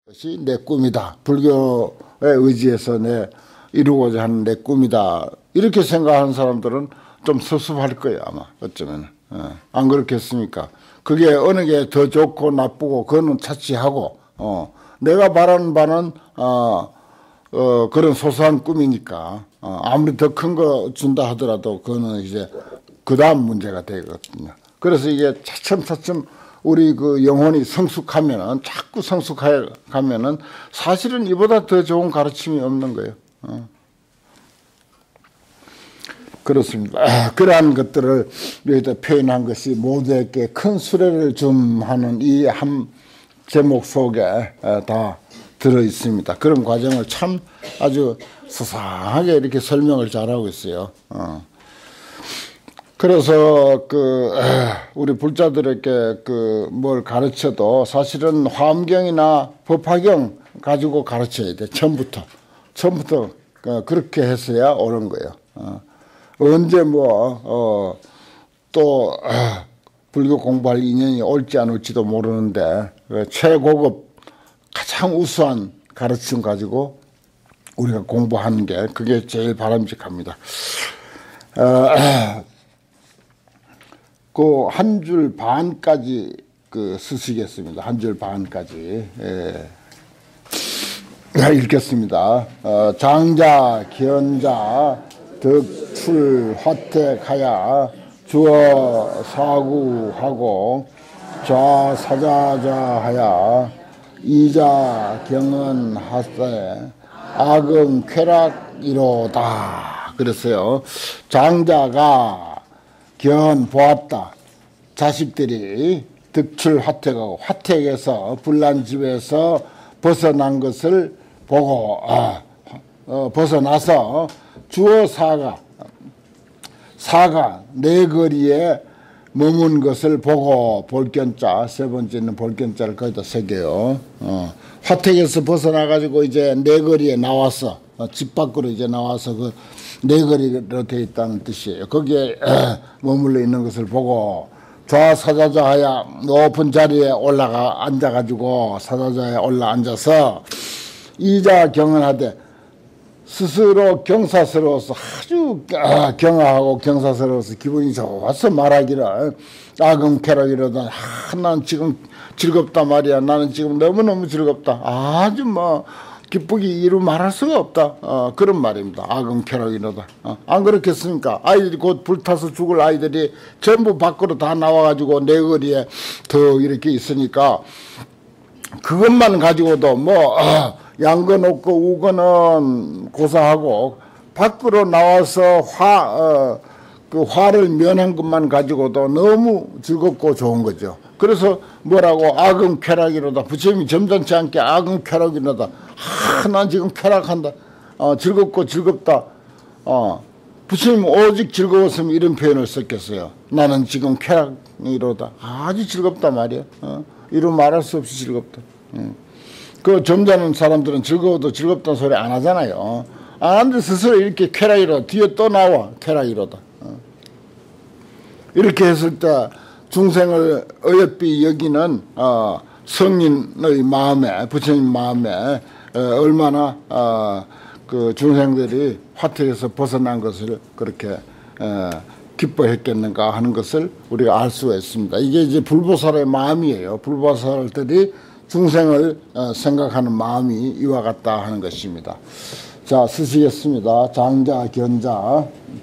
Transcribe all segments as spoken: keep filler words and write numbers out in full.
것이 내 꿈이다. 불교에 의지해서 내 이루고자 하는 내 꿈이다. 이렇게 생각하는 사람들은 좀 섭섭할 거예요, 아마. 어쩌면. 어. 안 그렇겠습니까? 그게 어느 게 더 좋고 나쁘고 그거는 차치하고, 어. 내가 바라는 바는, 어, 어, 그런 소소한 꿈이니까, 어, 아무리 더 큰 거 준다 하더라도 그거는 이제 그 다음 문제가 되거든요. 그래서 이게 차츰차츰 우리 그 영혼이 성숙하면은, 자꾸 성숙해 가면은 사실은 이보다 더 좋은 가르침이 없는 거예요. 어. 그렇습니다. 아, 그러한 것들을 여기다 표현한 것이 모두에게 큰 수레를 좀 하는 이 한 제목 속에 다 들어 있습니다. 그런 과정을 참 아주 수상하게 이렇게 설명을 잘하고 있어요. 어. 그래서 그 우리 불자들에게 그 뭘 가르쳐도 사실은 화엄경이나 법화경 가지고 가르쳐야 돼. 처음부터 처음부터 그렇게 했어야 옳은 거예요. 어. 언제 뭐 어 또 불교 공부할 인연이 올지 안 올지도 모르는데 최고급 가장 우수한 가르침 가지고 우리가 공부하는 게 그게 제일 바람직합니다. 어, 그 한 줄 반까지 그 쓰시겠습니다. 한 줄 반까지 예. 읽겠습니다. 어, 장자 기연자 득출 화택하야 주어 사구하고 좌사자자하야 이자 경은 하세 악음 쾌락이로다. 그랬어요. 장자가 견 보았다. 자식들이 득출 화택하고 화택에서 불난집에서 벗어난 것을 보고 아, 어, 벗어나서 주어 사가 사가 내거리에 머문 것을 보고 볼견자 세 번째는 볼견자를 거기다 새겨요. 어, 화택에서 벗어나 가지고 이제 내거리에 나와서 어, 집 밖으로 이제 나와서 그 내거리로 되어 있다는 뜻이에요. 거기에 에, 머물러 있는 것을 보고 좌사자자하야 높은 자리에 올라가 앉아 가지고 사자자에 올라 앉아서 이자 경언하되 스스로 경사스러워서 아주 경화하고 경사스러워서 기분이 좋아서 말하기를 악음 쾌락이로다. 아, 난 지금 즐겁다 말이야. 나는 지금 너무너무 즐겁다. 아주 뭐 기쁘기 이루 말할 수가 없다. 어, 그런 말입니다. 악음 쾌락이로다. 어, 안 그렇겠습니까? 아이들이 곧 불타서 죽을 아이들이 전부 밖으로 다 나와가지고 내거리에 더 이렇게 있으니까 그것만 가지고도 뭐 어, 양건 없고 우거는 고사하고 밖으로 나와서 화, 어, 그 화를 면한 것만 가지고도 너무 즐겁고 좋은 거죠. 그래서 뭐라고 악음 쾌락이로다. 부처님이 점잖지 않게 악음 쾌락이로다. 아, 난 지금 쾌락한다. 어, 즐겁고 즐겁다. 어, 부처님 오직 즐거웠으면 이런 표현을 썼겠어요. 나는 지금 쾌락이로다. 아주 즐겁다 말이야. 어, 이루 말할 수 없이 즐겁다. 음. 그 점잖은 사람들은 즐거워도 즐겁다는 소리 안 하잖아요. 안 하는데 스스로 이렇게 쾌락이로다. 뒤에 또 나와 쾌락이로다. 이렇게 했을 때 중생을 어여삐 여기는 어, 성인의 마음에 부처님 마음에 어, 얼마나 어, 그 중생들이 화택에서 벗어난 것을 그렇게 어, 기뻐했겠는가 하는 것을 우리가 알 수가 있습니다. 이게 이제 불보살의 마음이에요. 불보살들이 중생을 생각하는 마음이 이와 같다 하는 것입니다. 자, 쓰시겠습니다. 장자, 견자.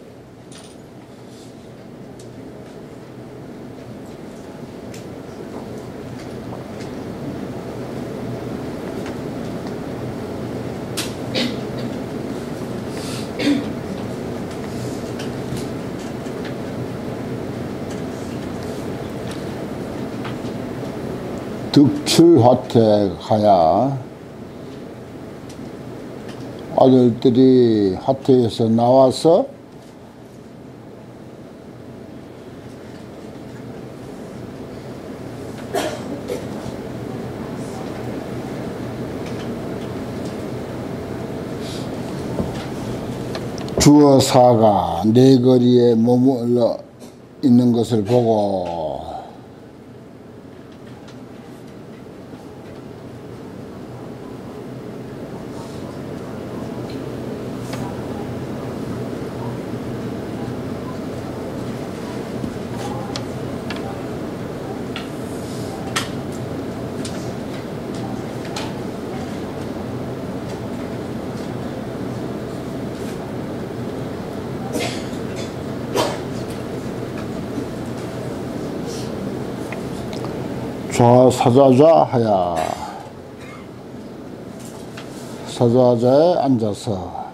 득출화택하야 아들들이 화택에서 나와서 주어 사가 내거리에 머물러 있는 것을 보고 좌사자좌하야 사자자에 앉아서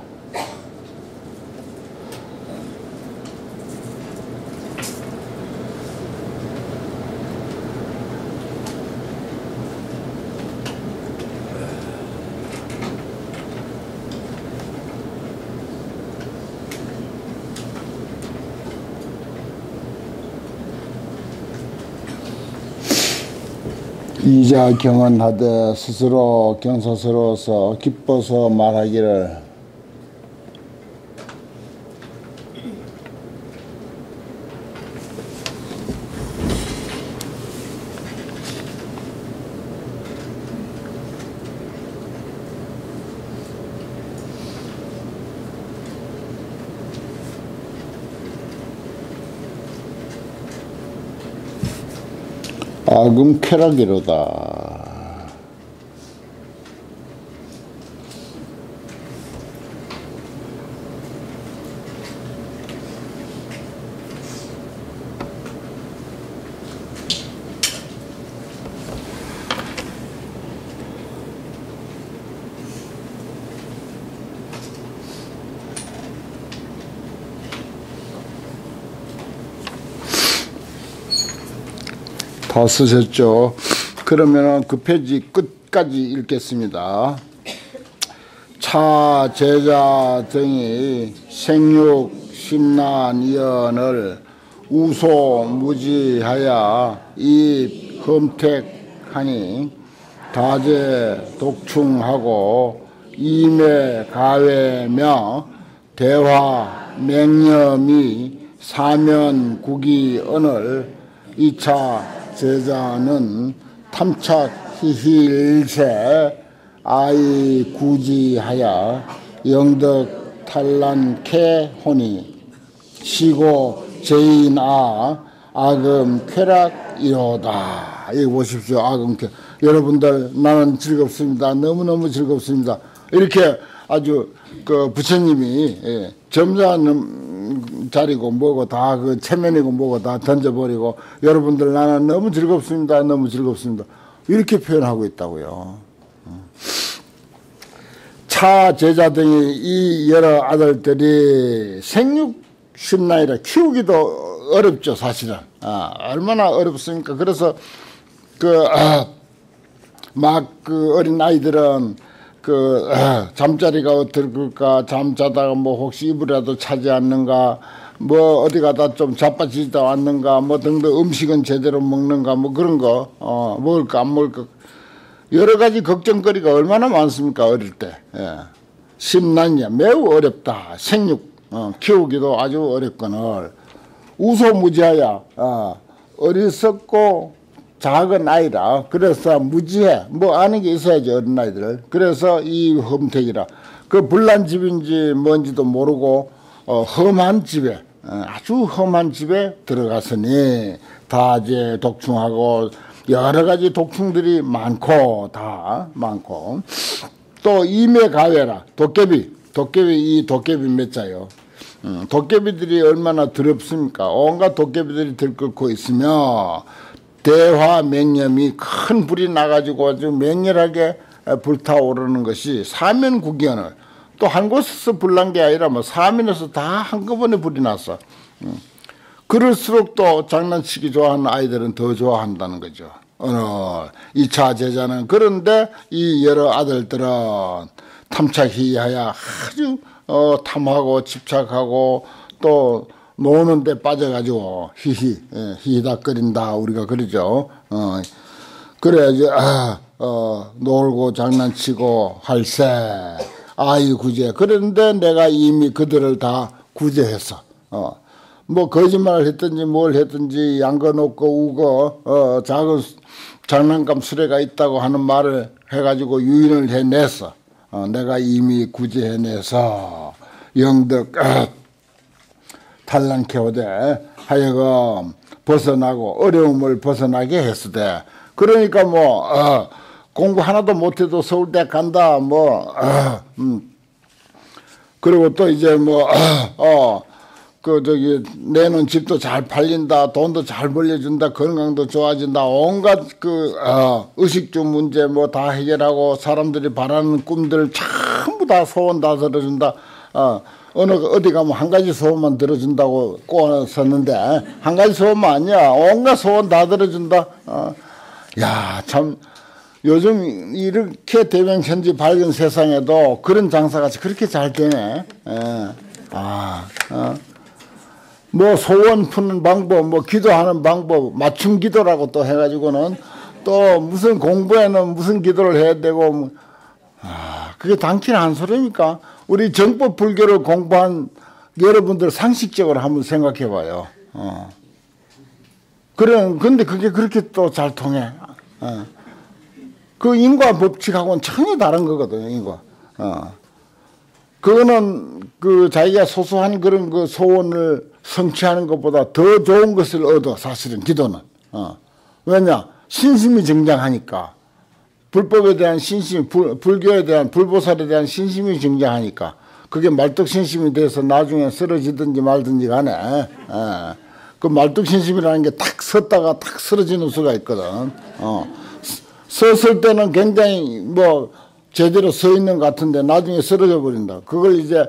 이자 경언하되 스스로 경사스러워서 기뻐서 말하기를 아금 쾌락이로다. 다 쓰셨죠? 그러면은 그 페이지 끝까지 읽겠습니다. 차 제자 등이 생육 심난 이언을 우소무지하여 이 흠택하니 다제 독충하고 임에 가외며 대화 맹념이 사면국이 언을 이차 제자는 탐착히힐세 아이 구지하여 영덕 탈란케 호니 시고 제인아 아금 쾌락이로다. 여기 보십시오. 아금 쾌 여러분들 나는 즐겁습니다. 너무너무 즐겁습니다. 이렇게 아주 그 부처님이 예, 점잖은 자리고 뭐고 다 그 체면이고 뭐고 다 던져버리고 여러분들 나는 너무 즐겁습니다. 너무 즐겁습니다. 이렇게 표현하고 있다고요. 차 제자 등이 이 여러 아들들이 생육 쉽나이라 키우기도 어렵죠. 사실은. 아, 얼마나 어렵습니까. 그래서 그 막 그 어린 아이들은 그 잠자리가 어떨까, 잠자다가 뭐 혹시 이불이라도 차지 않는가, 뭐 어디 가다 좀 자빠지다 왔는가, 뭐 등등 음식은 제대로 먹는가, 뭐 그런 거, 어, 먹을까 안 먹을까 여러 가지 걱정거리가 얼마나 많습니까. 어릴 때. 예. 심난이야 매우 어렵다. 생육 어, 키우기도 아주 어렵거늘 우소무지하야 어, 어리석고 작은 아이라. 그래서 무지해. 뭐 아는 게 있어야지 어린아이들. 그래서 이 험택이라. 그 불난 집인지 뭔지도 모르고 어, 험한 집에 어, 아주 험한 집에 들어갔으니 다 이제 독충하고 여러 가지 독충들이 많고 다 많고 또 임에 가외라. 도깨비 도깨비 이 도깨비 몇 자요. 음, 도깨비들이 얼마나 더럽습니까. 온갖 도깨비들이 들끓고 있으며 대화 맹념이 큰 불이 나가지고 아주 맹렬하게 불타오르는 것이 사면국연을 또 한 곳에서 불난 게 아니라 뭐 사면에서 다 한꺼번에 불이 났어. 음. 그럴수록 또 장난치기 좋아하는 아이들은 더 좋아한다는 거죠. 어느 이차 제자는. 그런데 이 여러 아들들은 탐착히하야 아주 어, 탐하고 집착하고 또 노는 데 빠져가지고 히히 예, 히히닥거린다 우리가 그러죠. 어, 그래야지 아, 어, 놀고 장난치고 할세 아이 구제. 그런데 내가 이미 그들을 다 구제했어. 어, 뭐 거짓말을 했든지 뭘 했든지 양거 놓고 우거 어, 작은 장난감 수레가 있다고 하는 말을 해가지고 유인을 해냈어. 어, 내가 이미 구제해내서 영덕 어, 탈란케오되 하여금 벗어나고 어려움을 벗어나게 했으되. 그러니까 뭐 어, 공부 하나도 못해도 서울대 간다 뭐 어, 음. 그리고 또 이제 뭐 어, 그 저기 내는 집도 잘 팔린다, 돈도 잘 벌려준다, 건강도 좋아진다, 온갖 그 어, 의식주 문제 뭐 다 해결하고 사람들이 바라는 꿈들 전부 다 소원 다 들어준다. 어, 어느 어디 가면 한 가지 소원만 들어준다고 꼬았었는데 한 가지 소원만 아니야. 온갖 소원 다 들어준다. 어. 야, 참 요즘 이렇게 대명천지 밝은 세상에도 그런 장사가 그렇게 잘 되네. 예. 아, 어. 뭐 소원 푸는 방법, 뭐 기도하는 방법, 맞춤 기도라고 또 해가지고는 또 무슨 공부에는 무슨 기도를 해야 되고, 뭐. 아, 그게 당치는 한 소리입니까? 우리 정법 불교를 공부한 여러분들 상식적으로 한번 생각해 봐요. 어. 그래, 근데 그게 그렇게 또 잘 통해. 어. 그 인과 법칙하고는 전혀 다른 거거든요, 인과. 어. 그거는 그 자기가 소소한 그런 그 소원을 성취하는 것보다 더 좋은 것을 얻어, 사실은 기도는. 어. 왜냐? 신심이 정장하니까. 불법에 대한 신심, 불, 불교에 대한, 불보살에 대한 신심이 정장하니까. 그게 말뚝신심이 돼서 나중에 쓰러지든지 말든지 간에, 에. 그 말뚝신심이라는 게 탁 섰다가 탁 쓰러지는 수가 있거든. 어. 섰을 때는 굉장히 뭐, 제대로 서 있는 것 같은데 나중에 쓰러져 버린다. 그걸 이제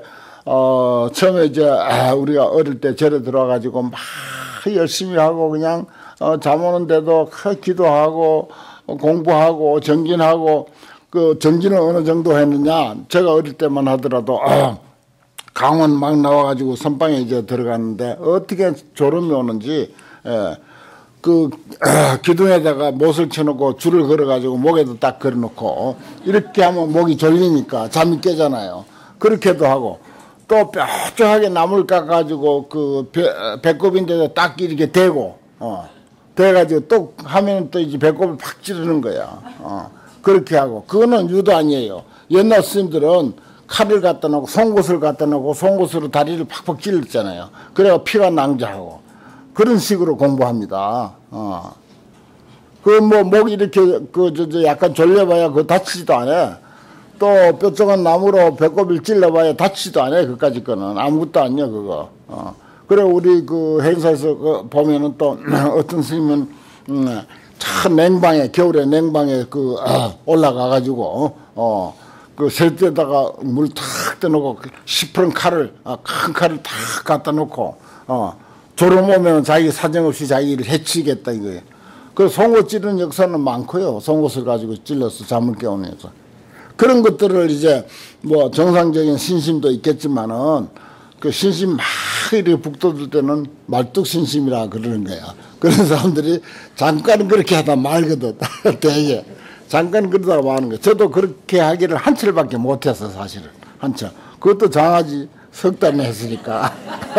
어 처음에 이제 아, 우리가 어릴 때 절에 들어와가지고 막 열심히 하고 그냥 어, 잠 오는데도 기도하고 공부하고 정진하고 그 정진을 어느 정도 했느냐? 제가 어릴 때만 하더라도 어, 강원 막 나와가지고 선방에 이제 들어갔는데 어떻게 졸음이 오는지. 예. 그 기둥에다가 못을 쳐놓고 줄을 걸어가지고 목에도 딱 걸어놓고 이렇게 하면 목이 졸리니까 잠이 깨잖아요. 그렇게도 하고 또 뾰족하게 나무를 깎아가지고 그 배꼽인데도 딱 이렇게 대고 어 대가지고 또 하면 또 이제 배꼽을 팍 찌르는 거야. 어 그렇게 하고 그거는 유도 아니에요. 옛날 스님들은 칼을 갖다 놓고 송곳을 갖다 놓고 송곳으로 다리를 팍팍 찔렀잖아요. 그래야 피가 낭자하고. 그런 식으로 공부합니다. 어. 그, 뭐, 목 이렇게, 그, 저, 저, 약간 졸려봐야 그거 다치지도 않아. 또, 뾰족한 나무로 배꼽을 찔러봐야 다치지도 않아. 그까짓 거는. 아무것도 아니야, 그거. 어. 그래, 우리 그 행사에서 그 보면은 또, 어떤 스님은, 음, 참 냉방에, 겨울에 냉방에 그, 어, 올라가가지고, 어, 그 셀때다가 물 탁 떠놓고, 시퍼런 칼을, 아, 큰 칼을 탁 갖다 놓고, 어. 졸음 오면 자기 사정없이 자기를 해치겠다 이거예요. 그 송곳 찌르는 역사는 많고요. 송곳을 가지고 찔러서 잠을 깨우는 역사. 그런 것들을 이제 뭐 정상적인 신심도 있겠지만은 그 신심 막 이렇게 북돋을 때는 말뚝신심이라 그러는 거야. 그런 사람들이 잠깐 그렇게 하다 말거든. 되게 잠깐 그러다가 마는 거야. 저도 그렇게 하기를 한철밖에 못했어 사실은. 한철. 그것도 장하지 석 달을 했으니까.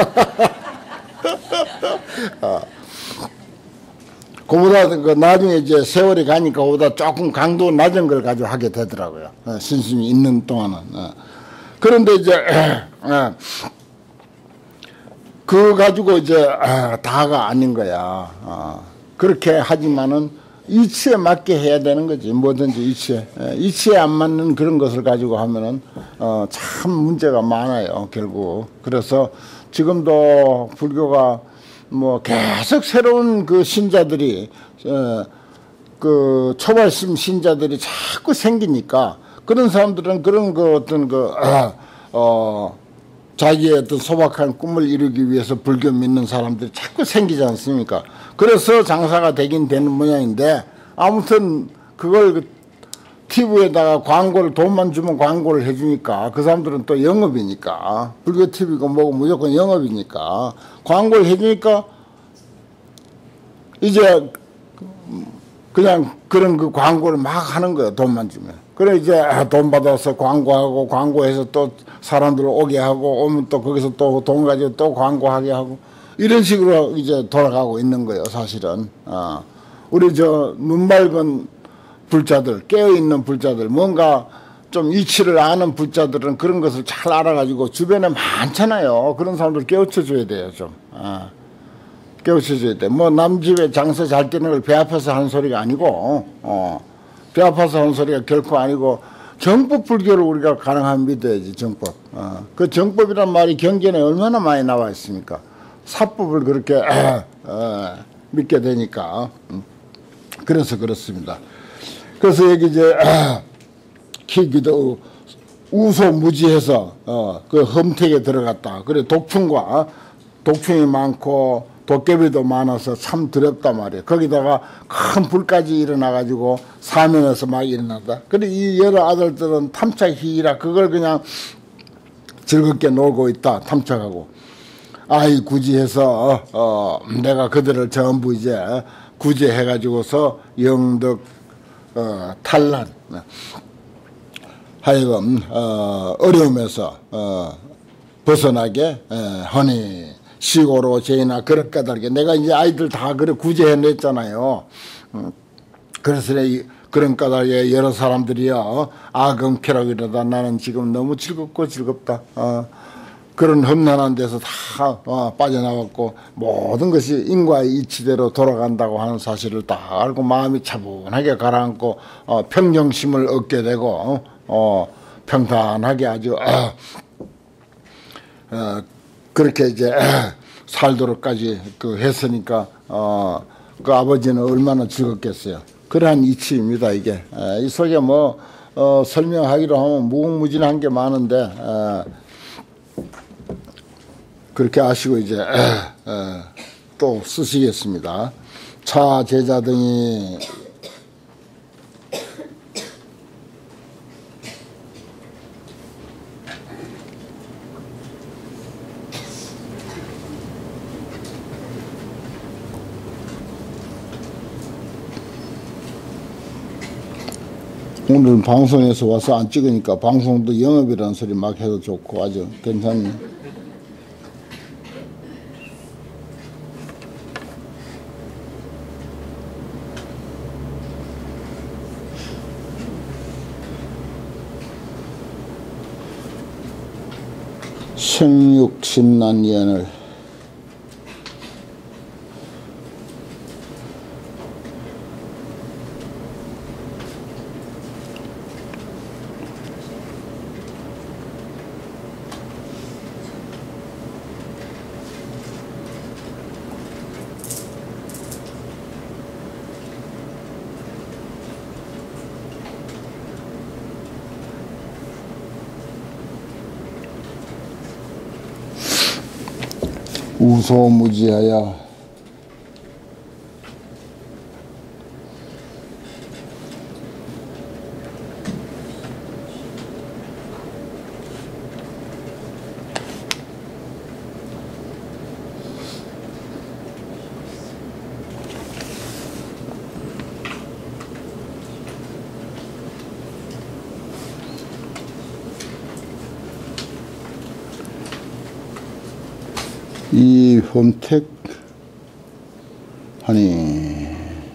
어. 그보다 그 나중에 이제 세월이 가니까 그보다 조금 강도 낮은 걸 가지고 하게 되더라고요. 어, 신심이 있는 동안은. 어. 그런데 이제 어, 그거 가지고 이제 어, 다가 아닌 거야. 어. 그렇게 하지만은 이치에 맞게 해야 되는 거지. 뭐든지 이치에. 예, 이치에 안 맞는 그런 것을 가지고 하면은 어, 참 문제가 많아요. 결국. 그래서 지금도 불교가 뭐 계속 새로운 그 신자들이 어, 그 초발심 신자들이 자꾸 생기니까 그런 사람들은 그런 그 어떤 그 어, 어, 자기의 어떤 소박한 꿈을 이루기 위해서 불교 믿는 사람들이 자꾸 생기지 않습니까? 그래서 장사가 되긴 되는 모양인데 아무튼 그걸 티비에다가 광고를 돈만 주면 광고를 해주니까 그 사람들은 또 영업이니까 불교 티비고 뭐고 무조건 영업이니까 광고를 해주니까 이제 그냥 그런 그 광고를 막 하는 거예요. 돈만 주면. 그래 이제 돈 받아서 광고하고 광고해서 또 사람들을 오게 하고 오면 또 거기서 또 돈 가지고 또 광고하게 하고 이런 식으로 이제 돌아가고 있는 거예요. 사실은. 어. 우리 저 눈 맑은 불자들, 깨어있는 불자들, 뭔가 좀 이치를 아는 불자들은 그런 것을 잘 알아가지고 주변에 많잖아요. 그런 사람들 깨우쳐줘야 돼요, 좀. 아, 깨우쳐줘야 돼. 뭐 남 집에 장사 잘 되는 걸 배 아파서 하는 소리가 아니고, 어, 배 아파서 하는 소리가 결코 아니고, 정법 불교를 우리가 가능하면 믿어야지. 정법. 어. 그 정법이란 말이 경전에 얼마나 많이 나와 있습니까? 사법을 그렇게 어, 믿게 되니까. 그래서 그렇습니다. 그래서 여기 이제 키기도 우소무지해서 어, 그 험택에 들어갔다. 그래 독충과 독충이 많고 도깨비도 많아서 참 두렵단 말이에요. 거기다가 큰 불까지 일어나가지고 사면에서 막 일어난다. 그래 이 여러 아들들은 탐착희라 그걸 그냥 즐겁게 놀고 있다. 탐착하고. 아이 굳이 해서 어, 어, 내가 그들을 전부 이제 구제해가지고서 영덕 어, 탈란 하여금 어, 어려움에서 어, 벗어나게 에, 허니 시고로 죄나 그릇 까닭에 내가 이제 아이들 다 그래 구제해냈잖아요. 음, 그래서 그런 까닭에 여러 사람들이요 아금캐라고 이러다 나는 지금 너무 즐겁고 즐겁다. 어, 그런 험난한 데서 다 어, 빠져나왔고 모든 것이 인과의 이치대로 돌아간다고 하는 사실을 다 알고 마음이 차분하게 가라앉고 어, 평정심을 얻게 되고 어, 평탄하게 아주 어, 어, 그렇게 이제 살도록까지 그 했으니까 어, 그 아버지는 얼마나 즐겁겠어요. 그러한 이치입니다. 이게 에, 이 속에 뭐 어, 설명하기로 하면 무궁무진한 게 많은데 에, 그렇게 아시고 이제 에, 에, 또 쓰시겠습니다. 차 제자 등이 오늘 방송에서 와서 안 찍으니까 방송도 영업이라는 소리 막 해도 좋고 아주 괜찮네. 생육신난연을 우소무지하여 이 험택 하니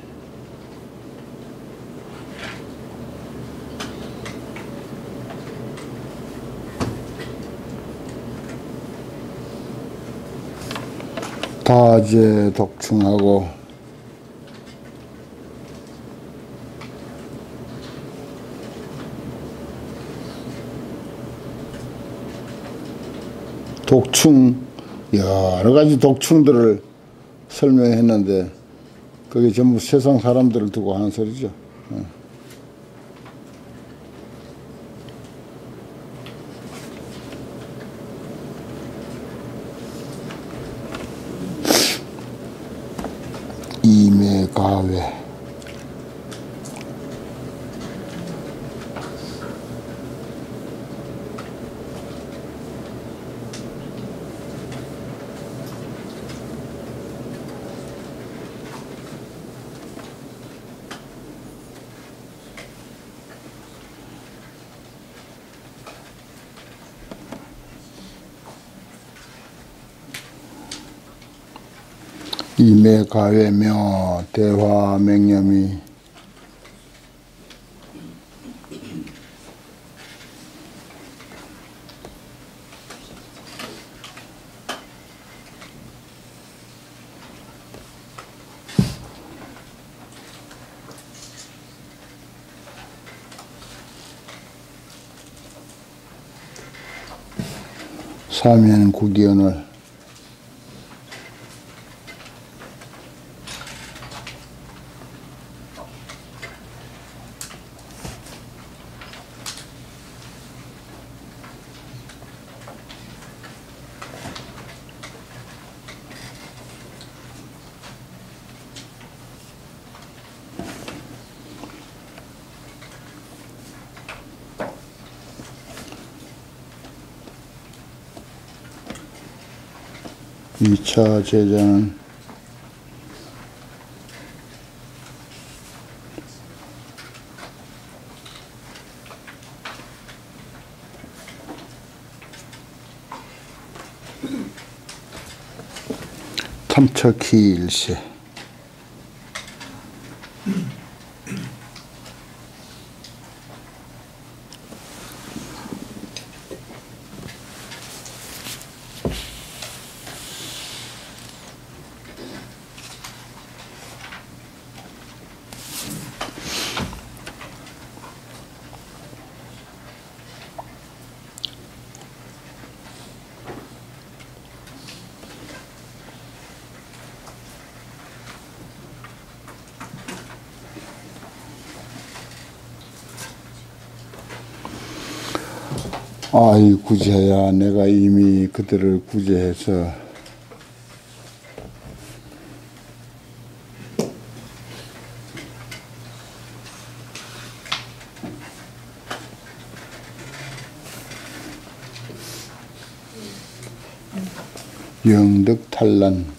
다제 독충하고 독충 여러 가지 독충들을 설명했는데 그게 전부 세상 사람들을 두고 하는 소리죠. 이매가외 이매가외며 대화맹념이 사면 구기원을 이 차 제자는 탐척히 일세 아이 구제야, 내가 이미 그들을 구제해서 영득탈란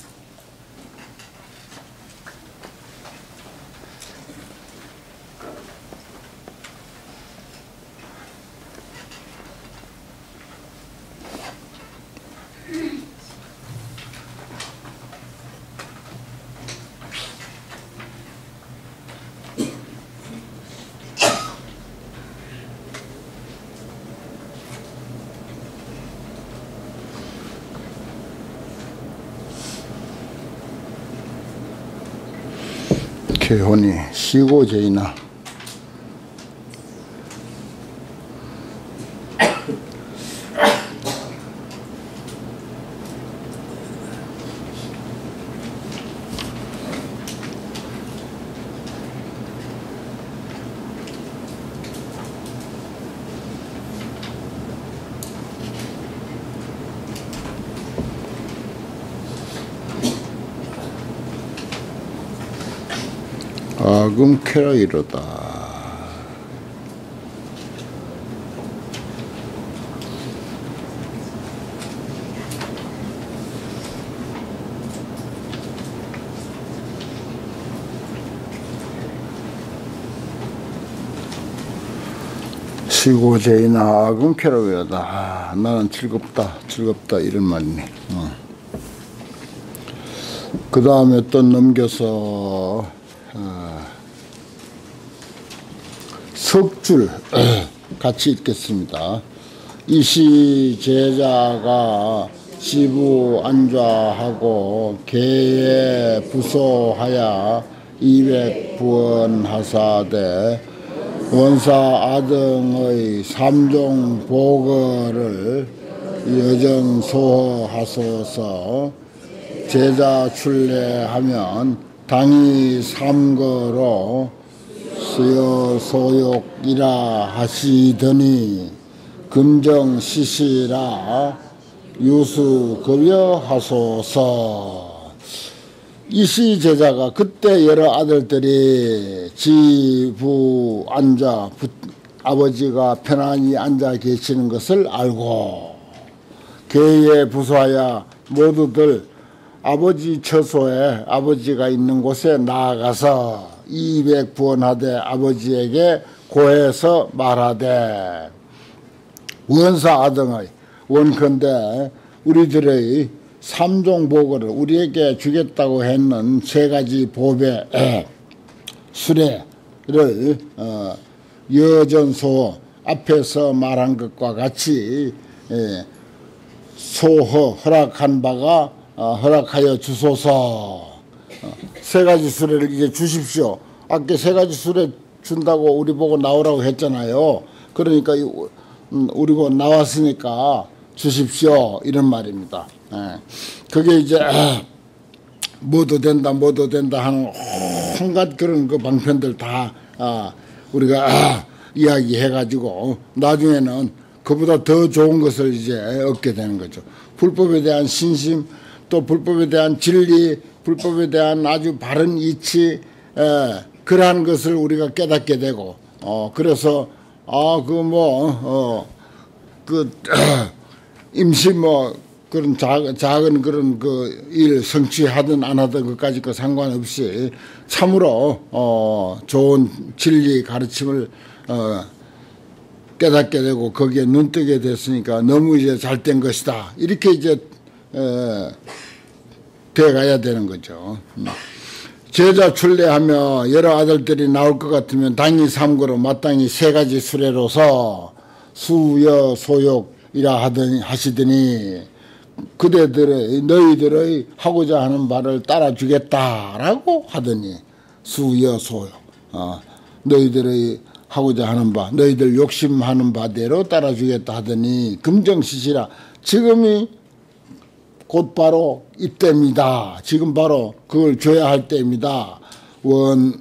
개혼이 시고제이나 아금 쾌락이로다. 시고제이나 아금 쾌락이로다. 아, 나는 즐겁다 즐겁다 이런 말이네. 어. 그 다음에 또 넘겨서 어, 석줄 같이 읽겠습니다. 이시 제자가 시부 안좌하고 개에 부소하야 이백부원 하사되 원사 아등의 삼종 보거를 여정 소하소서. 제자 출례하면 당이 삼거로 수여 소욕이라 하시더니 금정 시시라 유수 급여하소서. 이시 제자가 그때 여러 아들들이 지부 앉아 부, 아버지가 편안히 앉아 계시는 것을 알고 개에 부수하여 모두들 아버지 처소에 아버지가 있는 곳에 나아가서 이백부원하되 아버지에게 고해서 말하되 원사 아등의 원컨대 우리들의 삼종보거를 우리에게 주겠다고 했는 세 가지 보배 수레를 어, 여전소 앞에서 말한 것과 같이 예, 소허 허락한 바가 어, 허락하여 주소서. 어, 세 가지 수레를 이제 주십시오. 아까 세 가지 수레 준다고 우리 보고 나오라고 했잖아요. 그러니까 음, 우리 보고 나왔으니까 주십시오. 이런 말입니다. 예. 그게 이제 뭐도 된다 뭐도 된다 하는 온갖 그런 그 방편들 다 아, 우리가 아, 이야기해가지고 나중에는 그보다 더 좋은 것을 이제 얻게 되는 거죠. 불법에 대한 신심, 또 불법에 대한 진리, 불법에 대한 아주 바른 이치, 에, 그러한 것을 우리가 깨닫게 되고, 어, 그래서, 아, 그 뭐, 어, 그, 임시 뭐, 그런 작은, 작은 그런 그 일 성취하든 안 하든 그까지 그 상관없이 참으로, 어, 좋은 진리 가르침을, 어, 깨닫게 되고 거기에 눈뜨게 됐으니까 너무 이제 잘된 것이다. 이렇게 이제 에, 돼가야 되는 거죠. 제자 출례하며 여러 아들들이 나올 것 같으면 당이 삼고로 마땅히 세 가지 수레로서 수여 소욕이라 하더니 하시더니 그대들의 너희들의 하고자 하는 바를 따라주겠다라고 하더니 수여 소욕 어, 너희들의 하고자 하는 바, 너희들 욕심하는 바대로 따라주겠다 하더니 금정시시라. 지금이 곧바로 이때입니다. 지금 바로 그걸 줘야 할 때입니다. 원,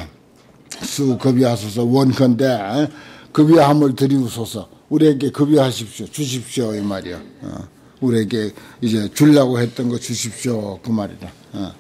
수 급여하소서. 원컨대 급여함을 드리우소서. 우리에게 급여하십시오. 주십시오. 이 말이야. 어. 우리에게 이제 주려고 했던 거 주십시오. 그 말이다. 어.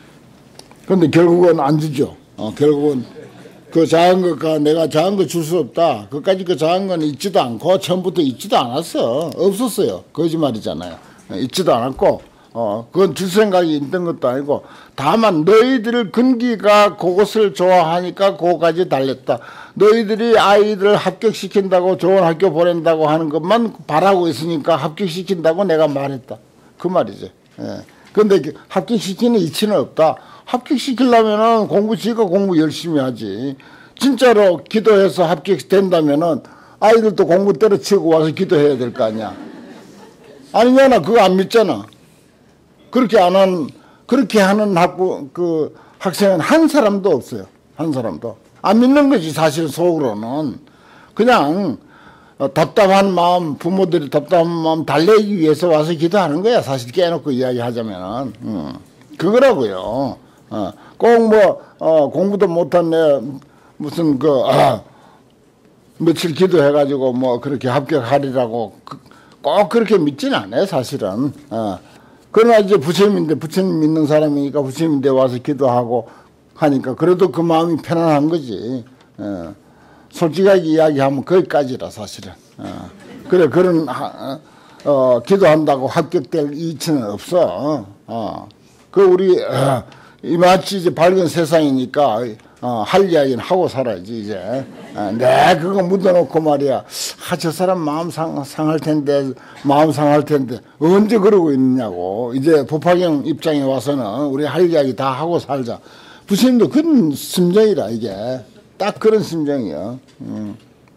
그런데 결국은 안 주죠. 어, 결국은 그 작은 것과 내가 작은 거 줄 수 없다. 그까지 그 작은 건 있지도 않고 처음부터 있지도 않았어. 없었어요. 거짓말이잖아요. 있지도 않았고 어 그건 줄 생각이 있던 것도 아니고 다만 너희들 근기가 그것을 좋아하니까 그거까지 달랬다. 너희들이 아이들을 합격시킨다고 좋은 학교 보낸다고 하는 것만 바라고 있으니까 합격시킨다고 내가 말했다. 그 말이지. 예. 근데 합격시키는 이치는 없다. 합격시키려면은 공부 지가 공부 열심히 하지. 진짜로 기도해서 합격된다면은 아이들도 공부 때려치고 와서 기도해야 될 거 아니야. 아니냐나 그거 안 믿잖아. 그렇게 안 한, 그렇게 하는 학부, 그 학생은 한 사람도 없어요. 한 사람도. 안 믿는 거지, 사실 속으로는. 그냥 답답한 마음, 부모들이 답답한 마음 달래기 위해서 와서 기도하는 거야. 사실 깨놓고 이야기하자면은. 음. 그거라고요. 어, 꼭 뭐, 어, 공부도 못한 내, 무슨 그, 아, 며칠 기도해가지고 뭐 그렇게 합격하리라고 그, 꼭 그렇게 믿지는 않아요, 사실은. 어. 그러나 이제 부처님인데, 부처님 믿는 사람이니까 부처님인데 와서 기도하고 하니까 그래도 그 마음이 편안한 거지. 어. 솔직하게 이야기하면 거기까지라, 사실은. 어. 그래, 그런, 하, 어, 기도한다고 합격될 이치는 없어. 어. 그 우리 어, 이마치 이제 밝은 세상이니까 어, 할 이야기는 하고 살아야지 이제. 어, 내 그거 묻어놓고 말이야. 아, 저 사람 마음 상, 상할 텐데 마음 상할 텐데 언제 그러고 있느냐고. 이제 법화경 입장에 와서는 우리 할 이야기 다 하고 살자. 부처님도 그런 심정이라 이게 딱 그런 심정이야. 음.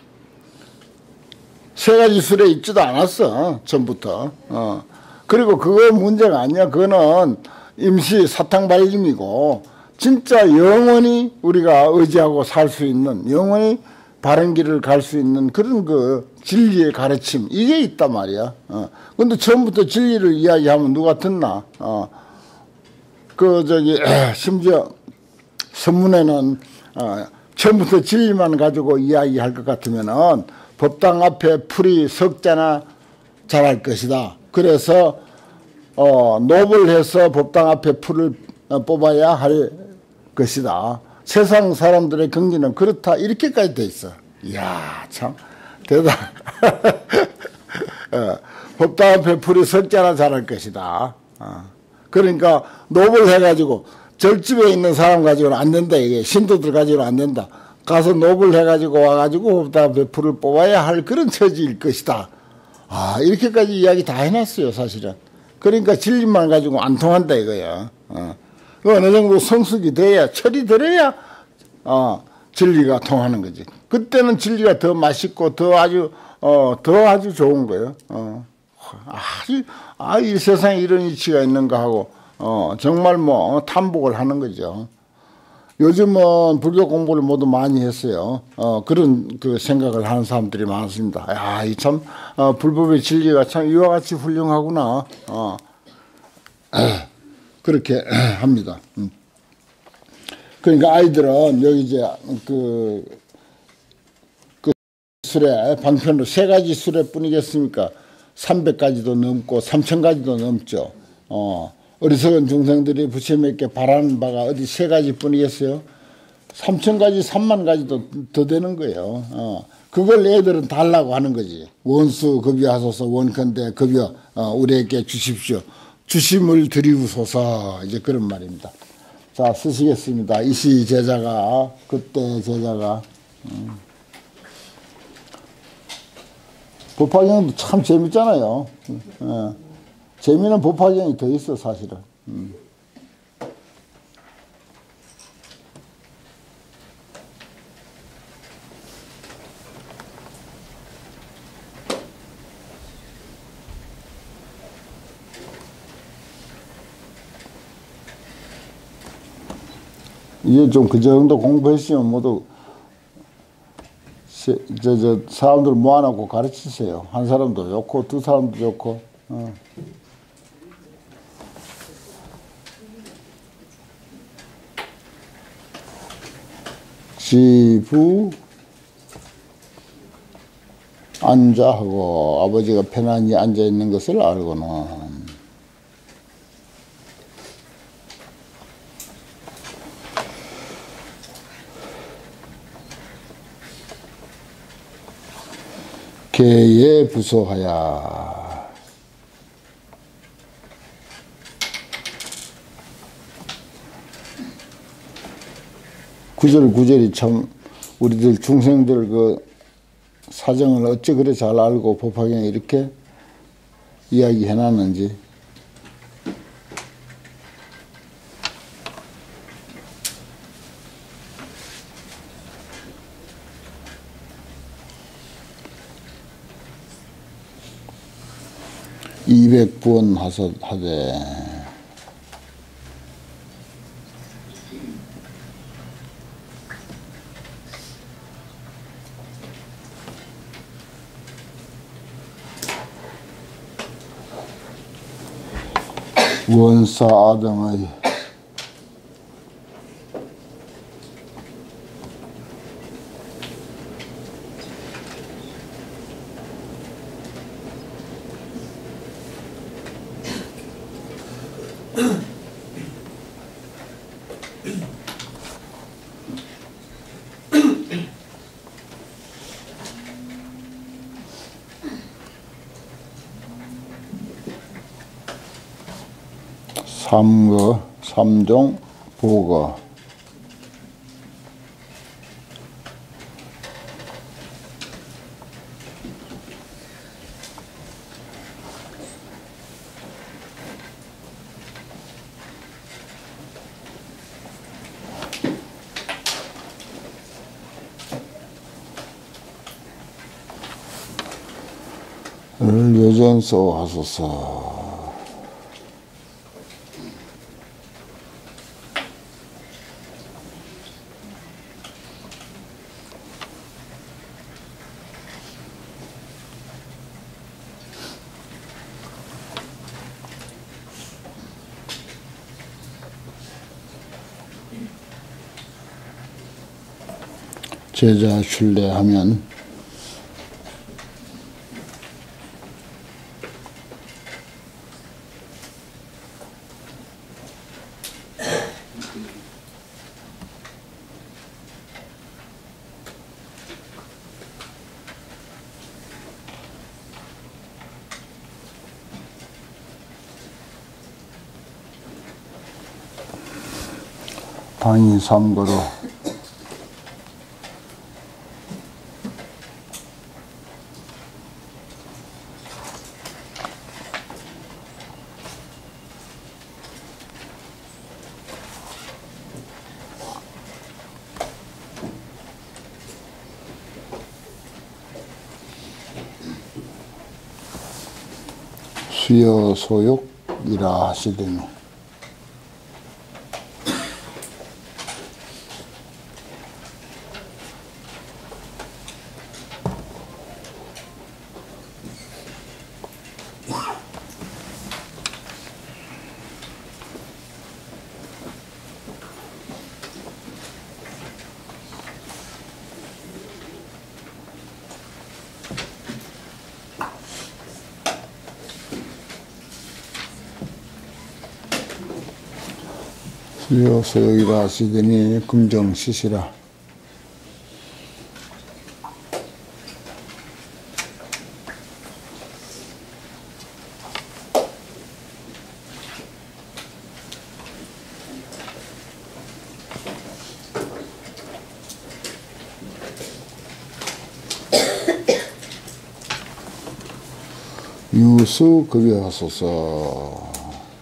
세 가지 술에 있지도 않았어 전부터. 어. 그리고 그거 문제가 아니야. 그거는 임시 사탕 발림이고 진짜 영원히 우리가 의지하고 살 수 있는 영원히 바른 길을 갈 수 있는 그런 그 진리의 가르침 이게 있단 말이야. 어. 근데 처음부터 진리를 이야기하면 누가 듣나? 어. 그 저기 심지어 선문에는 어, 처음부터 진리만 가지고 이야기할 것 같으면은 법당 앞에 풀이 석자나 자랄 것이다. 그래서 어, 노블해서 법당 앞에 풀을 뽑아야 할 것이다. 세상 사람들의 경기는 그렇다. 이렇게까지 돼 있어. 이야, 참, 대단. 어, 법당 앞에 풀이 석자나 자랄 것이다. 어. 그러니까 노블해가지고 절집에 있는 사람 가지고는 안 된다. 이게 신도들 가지고는 안 된다. 가서 노블해가지고 와가지고 법당 앞에 풀을 뽑아야 할 그런 처지일 것이다. 아, 이렇게까지 이야기 다 해놨어요, 사실은. 그러니까 진리만 가지고 안 통한다 이거야. 어. 어느 정도 성숙이 돼야 철이 들어야 어, 진리가 통하는 거지. 그때는 진리가 더 맛있고 더 아주 어, 더 아주 좋은 거예요. 어. 아주 아, 이 세상에 이런 이치가 있는가 하고 어, 정말 뭐 탐복을 하는 거죠. 요즘은 불교 공부를 모두 많이 했어요. 어, 그런 그 생각을 하는 사람들이 많습니다. 야, 이 참, 어, 불법의 진리가 참 이와 같이 훌륭하구나. 어, 그렇게 합니다. 음. 그러니까 아이들은 여기 이제 그, 그 수레, 방편으로 세 가지 수레뿐이겠습니까? 삼백 가지도 넘고 삼천 가지도 넘죠. 어, 어리석은 중생들이 부처님께 바라는 바가 어디 세 가지뿐이겠어요? 삼천 가지, 삼만 가지도 더 되는 거예요. 어, 그걸 애들은 달라고 하는 거지. 원수 급여하소서 원컨대 급여 어, 우리에게 주십시오. 주심을 드리우소서 이제 그런 말입니다. 자, 쓰시겠습니다. 이시 제자가 그때 제자가 음. 법화경도 참 재밌잖아요. 어, 재미는 법화경이 더 있어 사실은. 음. 이게 좀 그 정도 공부했으면 모두 저, 저 사람들 모아놓고 가르치세요. 한 사람도 좋고 두 사람도 좋고. 어. 지부 앉아하고 아버지가 편안히 앉아 있는 것을 알고는 개에 부소하야. 구절구절이 참 우리들 중생들 그 사정을 어찌 그래 잘 알고 법화경에 이렇게 이야기해 놨는지. 이백 번 하되 원사 아등의 삼거, 삼종, 보거. 을 여전서 하소서. 제자 순례하면 방이 삼거로 수여 소욕이라 하시더니 수요서 여기다 하시더니 금정 시시라. 유수 급여하소서.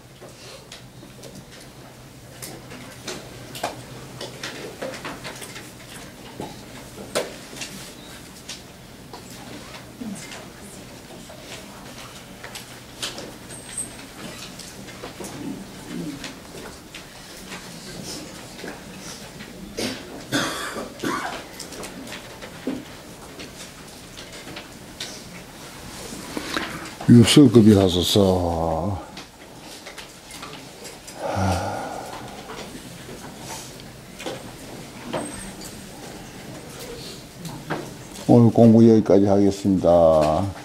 유수급이 하소서. 오늘 공부 여기까지 하겠습니다.